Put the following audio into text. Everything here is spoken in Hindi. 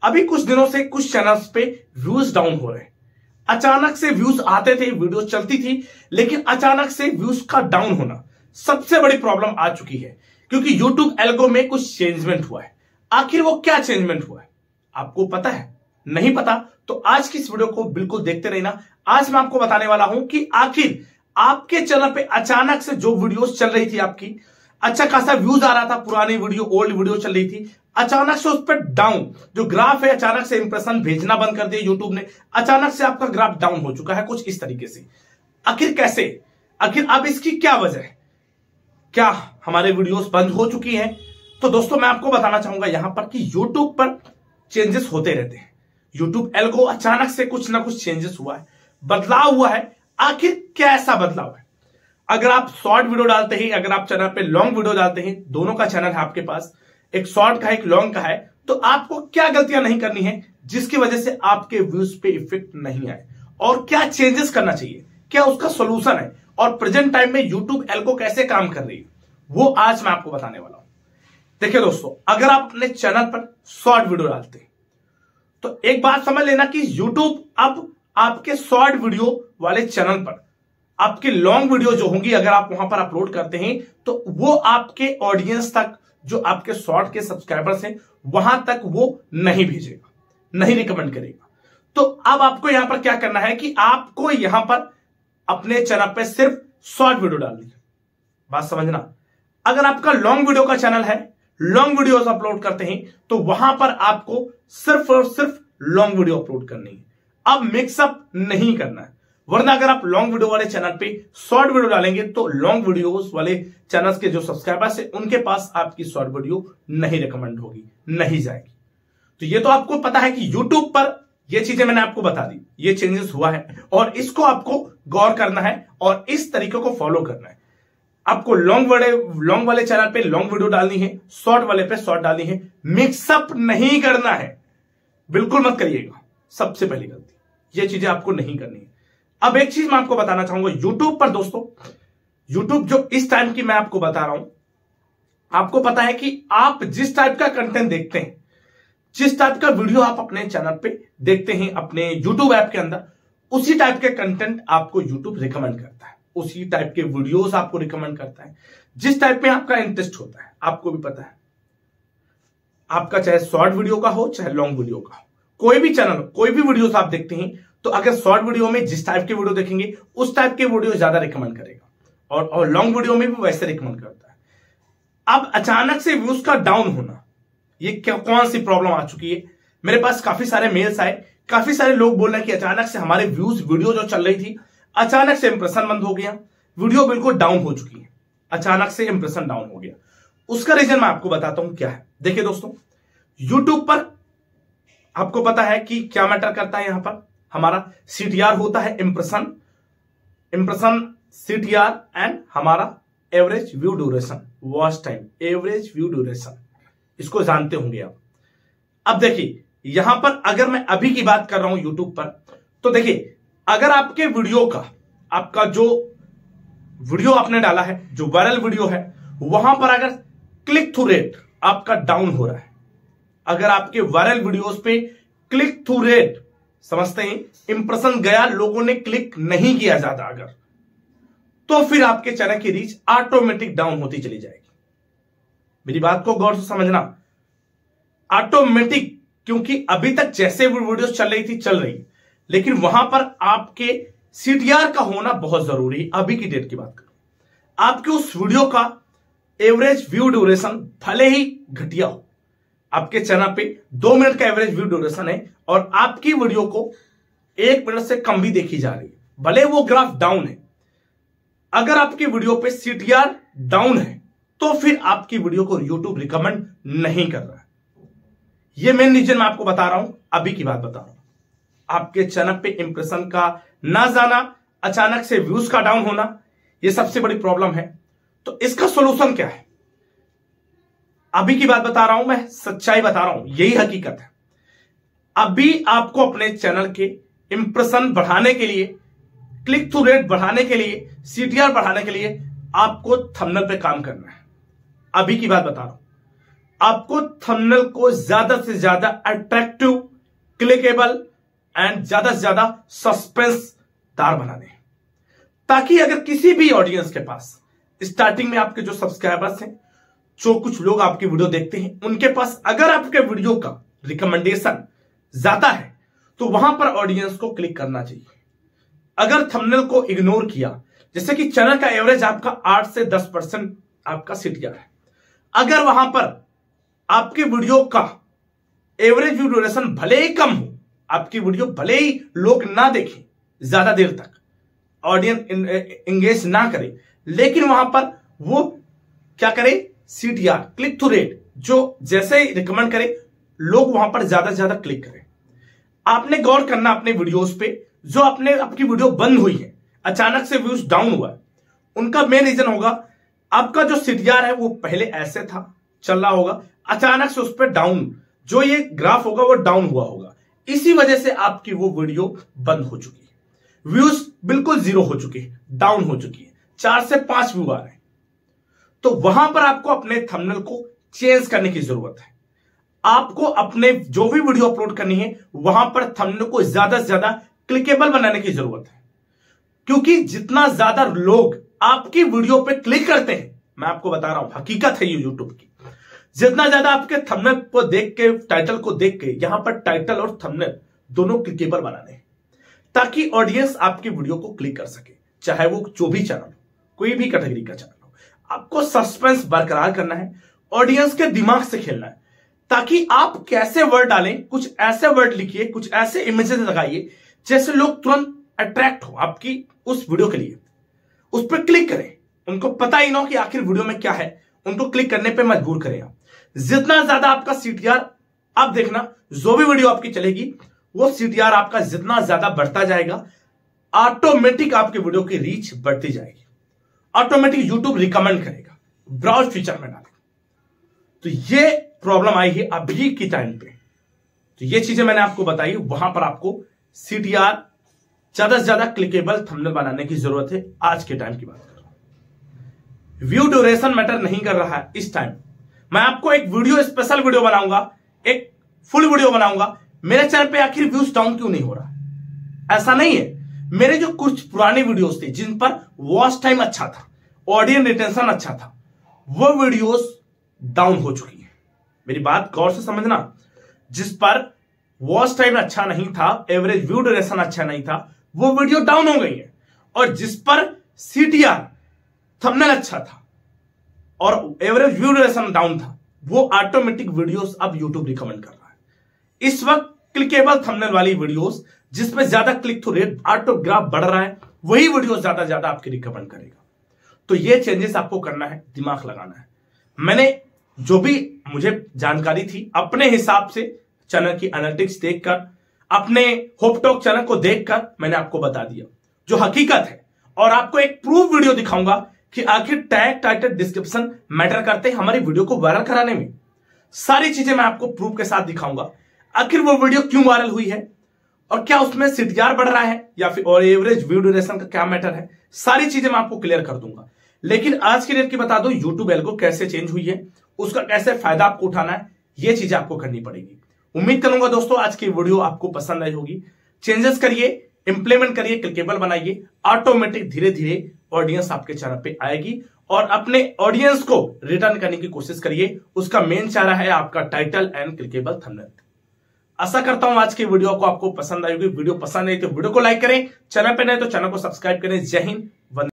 अभी कुछ दिनों से कुछ चैनल्स पे व्यूज डाउन हो रहे हैं। अचानक से व्यूज आते थे, वीडियो चलती थी, लेकिन अचानक से व्यूज का डाउन होना सबसे बड़ी प्रॉब्लम आ चुकी है, क्योंकि यूट्यूब एल्गो में कुछ चेंजमेंट हुआ है। आखिर वो क्या चेंजमेंट हुआ है आपको पता है? नहीं पता तो आज की इस वीडियो को बिल्कुल देखते रहना। आज मैं आपको बताने वाला हूं कि आखिर आपके चैनल पे अचानक से जो वीडियोस चल रही थी, आपकी अच्छा खासा व्यूज आ रहा था, पुरानी वीडियो ओल्ड वीडियो चल रही थी, अचानक से उस पर डाउन जो ग्राफ है, अचानक से इंप्रेशन भेजना बंद कर दिया यूट्यूब ने, अचानक से आपका ग्राफ डाउन हो चुका है कुछ इस तरीके से। आखिर कैसे? आखिर अब इसकी क्या वजह है? क्या हमारे वीडियोस बंद हो चुकी हैं? तो दोस्तों मैं आपको बताना चाहूंगा यहां पर कि यूट्यूब पर चेंजेस होते रहते हैं। यूट्यूब एल्गो अचानक से कुछ ना कुछ चेंजेस हुआ है, बदलाव हुआ है। आखिर क्या ऐसा बदलाव है? अगर आप शॉर्ट वीडियो डालते हैं, अगर आप चैनल पे लॉन्ग वीडियो डालते हैं, दोनों का चैनल है आपके पास, एक शॉर्ट का एक लॉन्ग का है, तो आपको क्या गलतियां नहीं करनी है जिसकी वजह से आपके व्यूज पे इफेक्ट नहीं आए, और क्या चेंजेस करना चाहिए, क्या उसका सोल्यूशन है, और प्रेजेंट टाइम में यूट्यूब एल्गो कैसे काम कर रही है, वो आज मैं आपको बताने वाला हूं। देखिए दोस्तों, अगर आप अपने चैनल पर शॉर्ट वीडियो डालते हैं तो एक बात समझ लेना कि यूट्यूब अब आपके शॉर्ट वीडियो वाले चैनल पर आपके लॉन्ग वीडियो जो होंगी, अगर आप वहां पर अपलोड करते हैं तो वो आपके ऑडियंस तक, जो आपके शॉर्ट के सब्सक्राइबर्स हैं, वहां तक वो नहीं भेजेगा, नहीं रिकमेंड करेगा। तो अब आपको यहां पर क्या करना है कि आपको यहां पर अपने चैनल पे सिर्फ शॉर्ट वीडियो डालनी है। बात समझना, अगर आपका लॉन्ग वीडियो का चैनल है, लॉन्ग वीडियोस अपलोड करते हैं, तो वहां पर आपको सिर्फ और सिर्फ लॉन्ग वीडियो अपलोड करनी है। अब मिक्सअप नहीं करना है, वरना अगर आप लॉन्ग वीडियो वाले चैनल पे शॉर्ट वीडियो डालेंगे तो लॉन्ग वीडियोस वाले चैनल्स के जो सब्सक्राइबर्स है उनके पास आपकी शॉर्ट वीडियो नहीं रिकमेंड होगी, नहीं जाएगी। तो ये तो आपको पता है कि यूट्यूब पर ये चीजें मैंने आपको बता दी, ये चेंजेस हुआ है और इसको आपको गौर करना है और इस तरीके को फॉलो करना है। आपको लॉन्ग वाले चैनल पे लॉन्ग वीडियो डालनी है, शॉर्ट वाले पे शॉर्ट डालनी है, मिक्सअप नहीं करना है, बिल्कुल मत करिएगा। सबसे पहली गलती, ये चीजें आपको नहीं करनी है। अब एक चीज मैं आपको बताना चाहूंगा, यूट्यूब पर दोस्तों, यूट्यूब जो इस टाइम की मैं आपको बता रहा हूं, आपको पता है कि आप जिस टाइप का कंटेंट देखते हैं, जिस टाइप का वीडियो आप अपने चैनल पे देखते हैं अपने यूट्यूब ऐप के अंदर, उसी टाइप के कंटेंट आपको यूट्यूब रिकमेंड करता है, उसी टाइप के वीडियोस आपको रिकमेंड करता है, जिस टाइप में आपका इंटरेस्ट होता है। आपको भी पता है, आपका चाहे शॉर्ट वीडियो का हो चाहे लॉन्ग वीडियो का हो, कोई भी चैनल, कोई भी वीडियोस आप देखते हैं, तो अगर शॉर्ट वीडियो में जिस टाइप के वीडियो देखेंगे उस टाइप के वीडियो ज्यादा रिकमेंड करेगा, और लॉन्ग वीडियो में भी वैसे रिकमेंड करता है। अब अचानक से व्यूज का डाउन होना, ये क्या कौन सी प्रॉब्लम आ चुकी है? मेरे पास काफी सारे मेल्स आए, काफी सारे लोग बोल रहे हैं कि अचानक से हमारे व्यूज, वीडियो जो चल रही थी, अचानक से इंप्रेशन बंद हो गया, वीडियो बिल्कुल डाउन हो चुकी है, अचानक से इंप्रेशन डाउन हो गया। उसका रीजन मैं आपको बताता हूं क्या है। देखिए दोस्तों, यूट्यूब पर आपको पता है कि क्या मैटर करता है, यहां पर हमारा CTR होता है, इंप्रेशन CTR, एंड हमारा average view duration, watch time, average view duration, इसको जानते होंगे आप। अब देखिए यहां पर अगर मैं अभी की बात कर रहा हूं यूट्यूब पर, तो देखिए अगर आपके वीडियो का, आपका जो वीडियो आपने डाला है, जो वायरल वीडियो है, वहां पर अगर क्लिक थ्रू रेट आपका डाउन हो रहा है, अगर आपके वायरल वीडियोस पे क्लिक थ्रू रेट, समझते हैं, इंप्रेशन गया, लोगों ने क्लिक नहीं किया ज्यादा अगर, तो फिर आपके चैनल की रीच ऑटोमेटिक डाउन होती चली जाएगी। मेरी बात को गौर से समझना, ऑटोमेटिक, क्योंकि अभी तक जैसे वीडियोस चल रही थी चल रही, लेकिन वहां पर आपके CTR का होना बहुत जरूरी है। अभी की डेट की बात करूं, आपके उस वीडियो का एवरेज व्यू ड्यूरेशन भले ही घटिया हो, आपके चैनल पे 2 मिनट का एवरेज व्यू ड्यूरेशन है और आपकी वीडियो को 1 मिनट से कम भी देखी जा रही है, भले वो ग्राफ डाउन है, अगर आपकी वीडियो पे CTR डाउन है तो फिर आपकी वीडियो को यूट्यूब रिकमेंड नहीं कर रहा है। ये मेन रीजन मैं आपको बता रहा हूं, अभी की बात बता रहा हूं। आपके चैनल पे इंप्रेशन का ना जाना, अचानक से व्यूज का डाउन होना, ये सबसे बड़ी प्रॉब्लम है। तो इसका सोल्यूशन क्या है? अभी की बात बता रहा हूं, मैं सच्चाई बता रहा हूं, यही हकीकत है। अभी आपको अपने चैनल के इंप्रेशन बढ़ाने के लिए, क्लिक थ्रू रेट बढ़ाने के लिए, CTR बढ़ाने के लिए आपको थंबनेल पे काम करना है। अभी की बात बता रहा हूं, आपको थंबनेल को ज्यादा से ज्यादा अट्रैक्टिव, क्लिकेबल एंड ज्यादा से ज्यादा सस्पेंसदार बनाने, ताकि अगर किसी भी ऑडियंस के पास स्टार्टिंग में आपके जो सब्सक्राइबर्स हैं, जो कुछ लोग आपकी वीडियो देखते हैं, उनके पास अगर आपके वीडियो का रिकमेंडेशन ज्यादा है तो वहां पर ऑडियंस को क्लिक करना चाहिए। अगर थंबनेल को इग्नोर किया, जैसे कि चैनल का एवरेज आपका 8 से 10% आपका सीटीआर है, अगर वहां पर आपकी वीडियो का एवरेज व्यू ड्यूरेशन भले ही कम हो, आपकी वीडियो भले ही लोग ना देखें ज्यादा देर तक, ऑडियंस एंगेज ना करे, लेकिन वहां पर वो क्या करे, सीटीआर, क्लिक थ्रू रेट, जो जैसे ही रिकमेंड करे लोग वहां पर ज्यादा से ज्यादा क्लिक करें। आपने गौर करना अपने वीडियोस पे, जो आपकी वीडियो बंद हुई है, अचानक से व्यूज डाउन हुआ है, उनका मेन रीजन होगा आपका जो सीटीआर है वो पहले ऐसे था, चल रहा होगा, अचानक से उस पर डाउन, जो ये ग्राफ होगा वो डाउन हुआ होगा, इसी वजह से आपकी वो वीडियो बंद हो चुकी है, व्यूज बिल्कुल 0 हो चुके हैं, डाउन हो चुकी है, 4 से 5 व्यू आ रहे हैं। तो वहां पर आपको अपने थंबनेल को चेंज करने की जरूरत है। आपको अपने जो भी वीडियो अपलोड करनी है वहां पर थंबनेल को ज्यादा से ज्यादा क्लिकेबल बनाने की जरूरत है, क्योंकि जितना ज्यादा लोग आपकी वीडियो पे क्लिक करते हैं, मैं आपको बता रहा हूं, हकीकत है ये यूट्यूब की, जितना ज्यादा आपके थंबनेल को देख के, टाइटल को देख के, यहां पर टाइटल और थंबनेल दोनों क्लिकेबल बनाने हैं, ताकि ऑडियंस आपकी वीडियो को क्लिक कर सके, चाहे वो जो भी चैनल हो, कोई भी कैटेगरी का चैनल हो। आपको सस्पेंस बरकरार करना है, ऑडियंस के दिमाग से खेलना है, ताकि आप कैसे वर्ड डालें, कुछ ऐसे वर्ड लिखिए, कुछ ऐसे इमेजेस लगाइए जैसे लोग तुरंत अट्रैक्ट हो आपकी उस वीडियो के लिए, उस पर क्लिक करें, उनको पता ही ना हो कि आखिर वीडियो में क्या है, उनको क्लिक करने पे मजबूर करें आप। जितना ज्यादा आपका सीटीआर, आप देखना जो भी वीडियो आपकी चलेगी वो सीटीआर आपका जितना ज्यादा बढ़ता जाएगा, ऑटोमेटिक आपके वीडियो की रीच बढ़ती जाएगी, ऑटोमेटिक यूट्यूब रिकमेंड करेगा, ब्राउज फीचर में डालेगा। तो ये प्रॉब्लम आई है अभी की टाइम पे, तो ये चीजें मैंने आपको बताई, वहां पर आपको सीटीआर ज्यादा से ज्यादा क्लिकेबल थंबनेल बनाने की जरूरत है। आज के टाइम की बात कर रहा हूं, व्यू ड्यूरेशन मैटर नहीं कर रहा है इस टाइम। मैं आपको एक वीडियो, स्पेशल वीडियो बनाऊंगा, एक फुल वीडियो बनाऊंगा, मेरे चैनल पे आखिर व्यूज डाउन क्यों नहीं हो रहा, ऐसा नहीं है। मेरे जो कुछ पुराने वीडियोस थे जिन पर वॉच टाइम अच्छा था, ऑडियंस रिटेंशन अच्छा था, वो वीडियोस डाउन हो चुकी है। मेरी बात गौर से समझना, जिस पर वॉच टाइम अच्छा नहीं था, एवरेज व्यू ड्यूरेशन अच्छा नहीं था, वो वीडियो डाउन हो गई है, और जिस पर सीटीआर, थंबनेल अच्छा था और एवरेज व्यू ड्यूरेशन डाउन था, वो ऑटोमेटिक वीडियोस अब यूट्यूब रिकमेंड कर रहा है। इस वक्त क्लिकेबल थंबनेल वाली वीडियोस जिसमें ज्यादा क्लिक थ्रू रेट, ऑटोग्राफ बढ़ रहा है, वही वीडियो ज्यादा आपकी रिकमेंड करेगा। तो ये चेंजेस आपको करना है, दिमाग लगाना है। मैंने जो भी मुझे जानकारी थी अपने हिसाब से चैनल की एनालिटिक्स देखकर, अपने होप टॉक चैनल को देखकर मैंने आपको बता दिया जो हकीकत है, और आपको एक प्रूफ वीडियो दिखाऊंगा कि आखिर टैग, टाइटल, डिस्क्रिप्शन मैटर करते हैं हमारी वीडियो को वायरल कराने में। सारी चीजें मैं आपको प्रूफ के साथ दिखाऊंगा, आखिर वो वीडियो क्यों वायरल हुई है, और क्या उसमें सीटीआर बढ़ रहा है या फिर और एवरेज व्यू ड्यूरेशन का क्या मैटर है। सारी चीजें मैं आपको क्लियर कर दूंगा। लेकिन आज की डेट की बता दो, यूट्यूब एल्गो कैसे चेंज हुई है, उसका कैसे फायदा आपको उठाना है, ये चीजें आपको करनी पड़ेगी। उम्मीद करूंगा दोस्तों आज की वीडियो आपको पसंद आई होगी। चेंजेस करिए, इंप्लीमेंट करिए, क्लिकेबल बनाइए, ऑटोमेटिक धीरे धीरे ऑडियंस आपके चैनल पे आएगी, और अपने ऑडियंस को रिटर्न करने की कोशिश करिए। उसका मेन चारा है आपका टाइटल एंड क्लिकेबल थंबनेल। आशा करता हूं आज की वीडियो को आपको पसंद आई होगी। वीडियो पसंद आई तो वीडियो को लाइक करें, चैनल पे नए तो चैनल को सब्सक्राइब करें। जय हिंद, वंदे।